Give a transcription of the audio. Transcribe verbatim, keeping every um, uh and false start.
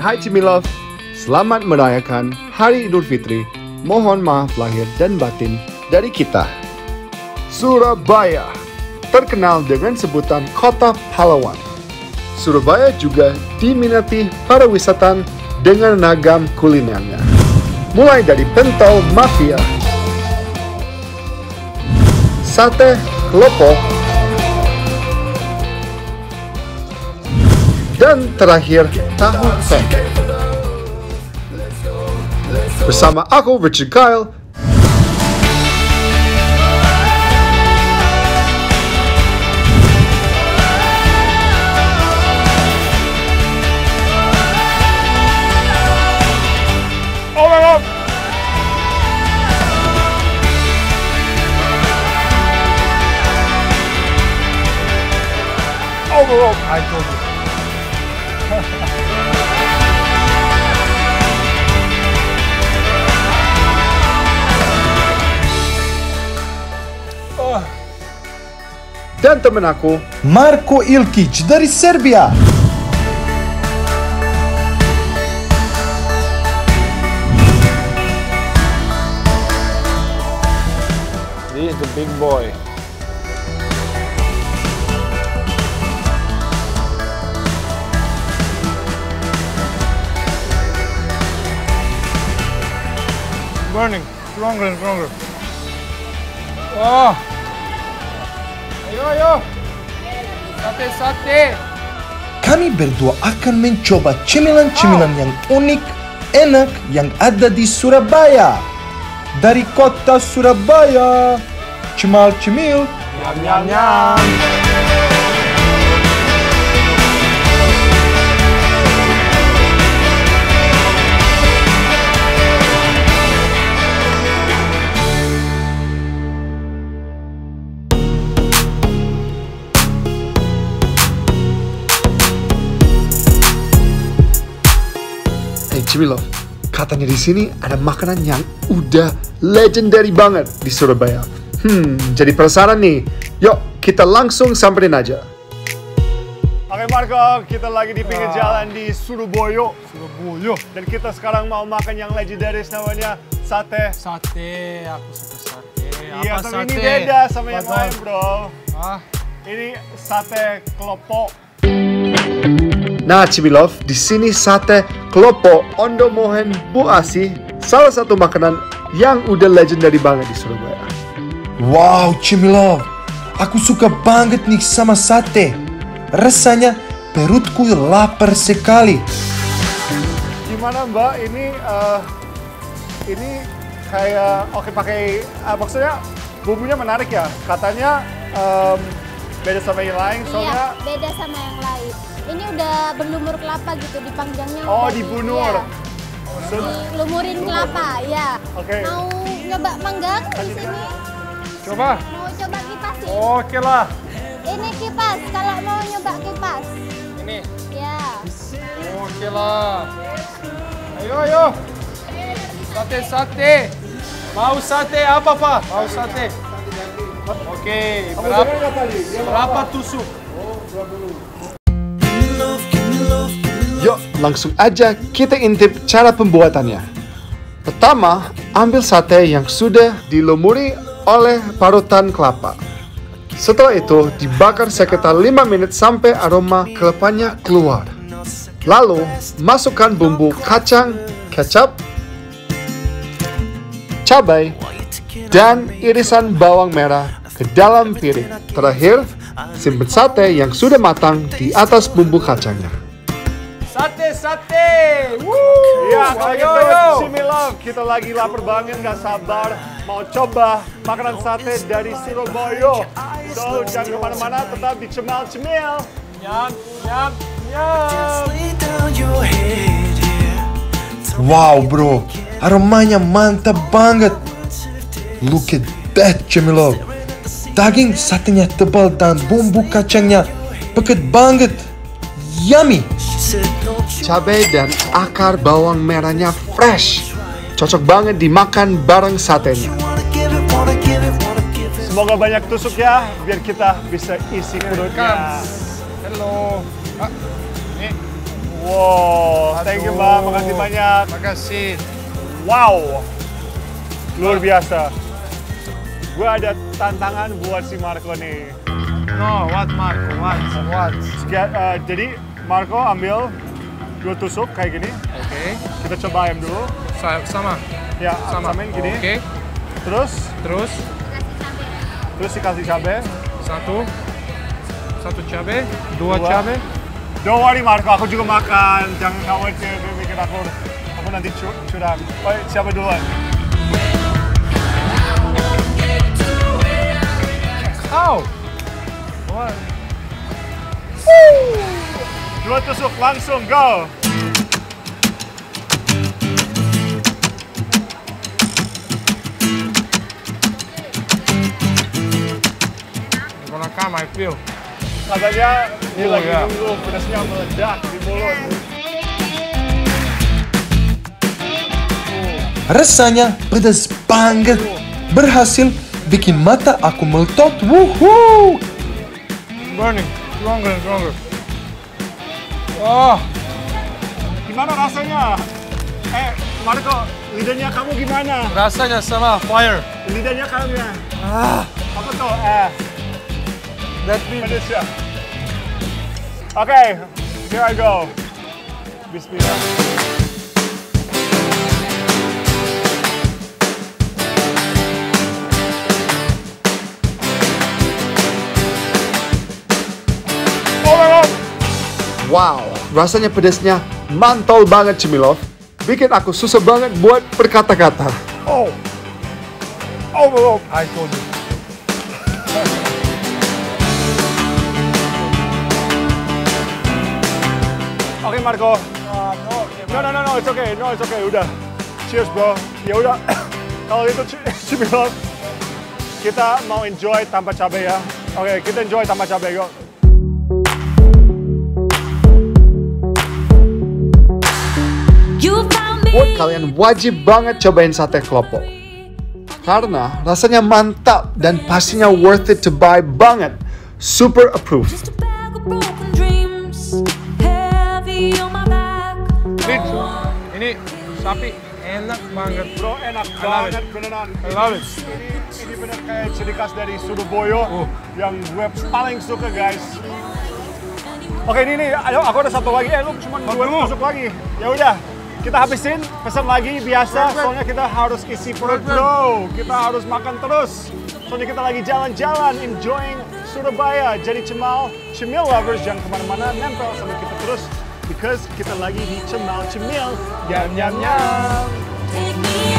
Hai Cimilove, selamat merayakan Hari Idul Fitri. Mohon maaf lahir dan batin dari kita. Surabaya terkenal dengan sebutan Kota Pahlawan. Surabaya juga diminati para wisatawan dengan ragam kulinernya. Mulai dari pentol mafia, sate klopo, dan terakhir tahu tek. Bersama aku Richard Kyle. Oh my God! Oh my God! I told you. Dan temen aku, Marko Ilkić dari Serbia. This is the big boy. Burning, stronger and stronger. Oh. Ayo, ayo. Sate, sate. Kami berdua akan mencoba cemilan-cemilan yang unik, enak yang ada di Surabaya. Dari kota Surabaya, Cemal Cemil. Nyam, nyam, nyam. hey Cimilove, katanya di sini ada makanan yang udah legendary banget di Surabaya. Hmm, jadi penasaran nih. Yuk, kita langsung samperin aja. Oke Marco, kita lagi di pinggir jalan di Surabaya. Surabaya. Dan kita sekarang mau makan yang legendaris namanya sate. Sate, aku suka sate. Iya, Apa tapi sate? ini beda sama yang Betul. lain bro. Ah, Ini sate klopo. Nah Cimilove, di sini sate klopo Ondo Mohen Bu Asih, salah satu makanan yang udah legendary banget di Surabaya. Wow, Cemilove, aku suka banget nih sama sate. Rasanya perutku lapar sekali. Gimana Mbak? Ini eh, ini kayak oke pakai ah, maksudnya bumbunya menarik ya. Katanya em, beda sama yang lain soalnya. Iya, beda sama yang lain. Ini udah berlumur kelapa gitu, dipanggangnya. Oh, udah di- dibunur. iya, So- dilumurin kelapa, ya. Oke. Mau nyoba manggang di sini? Coba. Mau coba kipasin? Oke lah. Ini kipas, kalau mau nyoba kipas. ini. Ya. Oke lah. Ayo, ayo. Sate, sate. Mau sate apa, Pak? Mau sate. Oke, berapa, berapa tusuk? Yuk, langsung aja kita intip cara pembuatannya. Pertama, ambil sate yang sudah dilumuri oleh parutan kelapa. Setelah itu, dibakar sekitar lima menit sampai aroma kelapanya keluar. Lalu, masukkan bumbu kacang, kecap, cabai, dan irisan bawang merah ke dalam piring. Terakhir, simpan sate yang sudah matang di atas bumbu kacangnya. Sate, sate. Woo. Iya, kalau ayo, gitu ayo. Cimilove, kita lagi lapar banget, gak sabar mau coba makanan sate dari Surabaya. So, jangan kemana-mana, tetap di Cemal Cemil. Nyam, nyam, nyam. Wow bro, aromanya mantap banget. Look at that Cemilove. Daging satenya tebal dan bumbu kacangnya pekat banget. Yummy. Cabai dan akar bawang merahnya fresh. Cocok banget dimakan bareng satenya. Semoga banyak tusuk ya, biar kita bisa isi perutnya. Hello. Ah, ini. Wow, thank you Mbak, makasih banyak. Makasih. Wow, luar biasa. Gue ada tantangan buat si Marco nih. No, what Marco? What? What? Sega- uh, jadi Marco ambil dua tusuk kayak gini. Oke. Kita coba ayam dulu. Sa- Sama. Ya, Sama. samain gini. Oke. Terus, Terus terus dikasih cabai. satu. Satu cabai. Dua, Dua. cabai. Don't worry Marco, aku juga makan. Jangan khawatir, bikin aku, aku nanti cu- curang. Oh, siapa duluan? Ow. What? Dua tusuk langsung, go! I'm gonna come, I feel. Katanya dia Oh, lagi ya. nunggu pedasnya meledak di mulut. Rasanya pedas banget. Berhasil bikin mata aku meletot. Wuhuu. Burning. Stronger and stronger. Oh. Gimana rasanya? Eh, Marco, lidahnya kamu gimana? Rasanya sama fire. Lidahnya kamu ya? Ah. Apa tuh? Eh, That means pedas ya? Oke, here I go. Bismillah. Oh my God! Wow, rasanya pedasnya mantol banget Cemilov. Bikin aku susah banget buat berkata-kata. Oh! Oh my God! I told you. Oke Marco. No, no, no, no, it's okay, no, it's okay, udah. Cheers bro. Ya udah. Kalau itu Cemilov, kita mau enjoy tanpa cabai ya. Oke, kita enjoy tanpa cabai yuk. Buat kalian wajib banget cobain sate klopo. Karena rasanya mantap dan pastinya worth it to buy banget. Super approved. Just a bag of broken dreams, heavy on my back. Lid, ini sapi enak banget. Bro, enak love banget beneran. I love it. Ini, ini bener kayak ciri khas dari Surabaya Oh. yang gue paling suka guys. Oke ini nih, ayo aku ada satu lagi. Eh lu cuma dua Satu. tusuk lagi. Ya udah, kita habisin, pesan lagi biasa. Soalnya kita harus isi perut bro. Kita harus makan terus. Soalnya kita lagi jalan-jalan, enjoying Surabaya. Jadi Cemal, Cemil lovers jangan kemana-mana, nempel sama kita terus. Because kita lagi di Cemal Cemil. Yam yam yam. Take me